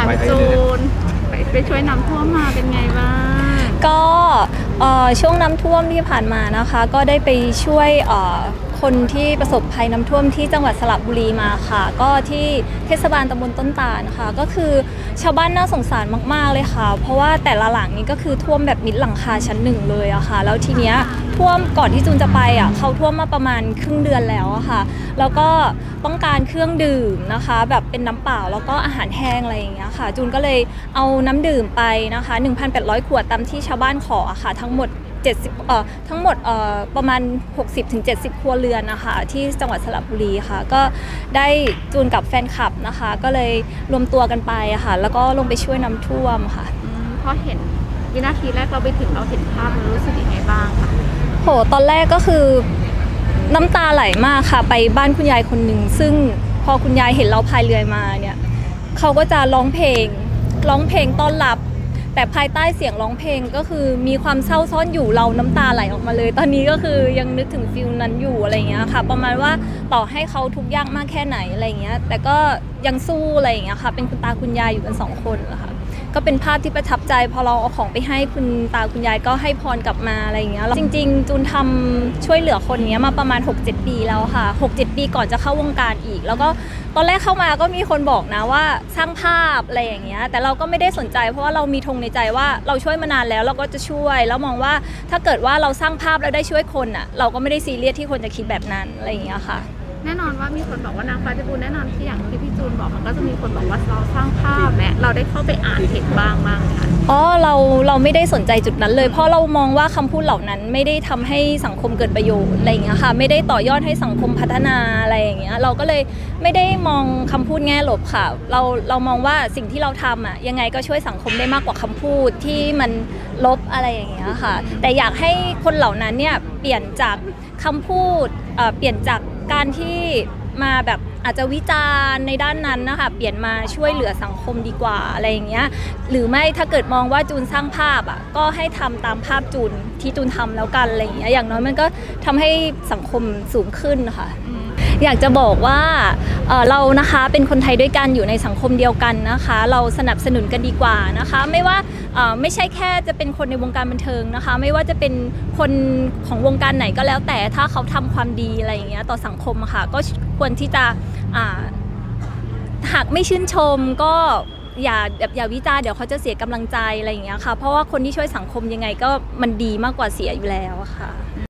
จูนไปช่วยน้ำท่วมมาเป็นไงบ้างก็ช่วงน้ำท่วมที่ผ่านมานะคะก็ได้ไปช่วยคนที่ประสบภัยน้ำท่วมที่จังหวัดสระบุรีมาค่ะก็ที่เทศบาลตำบลต้นตาลค่ะก็คือชาวบ้านน่าสงสารมากๆเลยค่ะเพราะว่าแต่ละหลังนี้ก็คือท่วมแบบมิดหลังคาชั้นหนึ่งเลยอะค่ะแล้วทีเนี้ยท่วมก่อนที่จูนจะไปอะเขาท่วมมาประมาณครึ่งเดือนแล้วอะค่ะแล้วก็ต้องการเครื่องดื่มนะคะแบบเป็นน้ำเปล่าแล้วก็อาหารแห้งอะไรอย่างเงี้ยค่ะจูนก็เลยเอาน้ำดื่มไปนะคะ 1,800 ขวดตามที่ชาวบ้านขออะค่ะทั้งหมดประมาณ 60-70 ครัวเรือนนะคะที่จังหวัดสระบุรีค่ะก็ได้จูนกับแฟนคลับนะคะก็เลยรวมตัวกันไปอะค่ะแล้วก็ลงไปช่วยน้ำท่วมค่ะพอเห็นวินาทีแรกเราไปถึงเราเห็นภาพเรารู้สึกยังไงบ้างคะโหตอนแรกก็คือน้ำตาไหลมากค่ะไปบ้านคุณยายคนหนึ่งซึ่งพอคุณยายเห็นเราพายเรือมาเนี่ยเขาก็จะร้องเพลงต้อนรับแต่ภายใต้เสียงร้องเพลงก็คือมีความเศร้าซ่อนอยู่เราน้ำตาไหลออกมาเลยตอนนี้ก็คือยังนึกถึงฟิลนั้นอยู่อะไรเงี้ยค่ะประมาณว่าต่อให้เขาทุกข์ยากมากแค่ไหนอะไรเงี้ยแต่ก็ยังสู้อะไรเงี้ยค่ะเป็นคุณตาคุณยายอยู่กัน2 คนนะคะก็เป็นภาพที่ประทับใจพอเราเอาของไปให้คุณตาคุณยายก็ให้พรกลับมาอะไรอย่างเงี้ยจริงๆจูนทำช่วยเหลือคนนี้มาประมาณ 6-7 ปีแล้วค่ะ 6-7 ปีก่อนจะเข้าวงการอีกแล้วก็ตอนแรกเข้ามาก็มีคนบอกนะว่าสร้างภาพอะไรอย่างเงี้ยแต่เราก็ไม่ได้สนใจเพราะว่าเรามีธงในใจว่าเราช่วยมานานแล้วเราก็จะช่วยแล้วมองว่าถ้าเกิดว่าเราสร้างภาพแล้วได้ช่วยคนอ่ะเราก็ไม่ได้ซีเรียสที่คนจะคิดแบบนั้นอะไรอย่างเงี้ยค่ะแน่นอนว่ามีคนบอกว่านางฟ้าจะบูนแน่นอนที่อย่างที่พี่จูนบอกมันก็จะมีคนบอกว่าเราสร้างภาพแม้เราได้เข้าไปอ่านเห็นบ้างค่ะอ๋อเราไม่ได้สนใจจุดนั้นเลยเพราะเรามองว่าคำพูดเหล่านั้นไม่ได้ทำให้สังคมเกิดประโยชน์อะไรอย่างเงี้ยค่ะไม่ได้ต่อยอดให้สังคมพัฒนาอะไรอย่างเงี้ยเราก็เลยไม่ได้มองคำพูดแง่ลบค่ะเรามองว่าสิ่งที่เราทำอ่ะยังไงก็ช่วยสังคมได้มากกว่าคำพูดที่มันลบอะไรอย่างเงี้ยค่ะแต่อยากให้คนเหล่านั้นเนี่ยเปลี่ยนจากคำพูดเปลี่ยนจากการที่มาแบบอาจจะวิจารณ์ในด้านนั้นนะคะเปลี่ยนมาช่วยเหลือสังคมดีกว่าอะไรอย่างเงี้ยหรือไม่ถ้าเกิดมองว่าจูนสร้างภาพอ่ะก็ให้ทำตามภาพจูนที่จูนทำแล้วกันอะไรอย่างเงี้ยอย่างน้อยมันก็ทำให้สังคมสูงขึ้นค่ะอยากจะบอกว่าเรานะคะเป็นคนไทยด้วยกันอยู่ในสังคมเดียวกันนะคะเราสนับสนุนกันดีกว่านะคะไม่ว่าไม่ใช่แค่จะเป็นคนในวงการบันเทิงนะคะไม่ว่าจะเป็นคนของวงการไหนก็แล้วแต่ถ้าเขาทำความดีอะไรอย่างเงี้ยต่อสังคมค่ะก็ควรที่จะหากไม่ชื่นชมก็อย่าวิจารณ์เดี๋ยวเขาจะเสียกำลังใจอะไรอย่างเงี้ยค่ะเพราะว่าคนที่ช่วยสังคมยังไงก็มันดีมากกว่าเสียอยู่แล้วค่ะ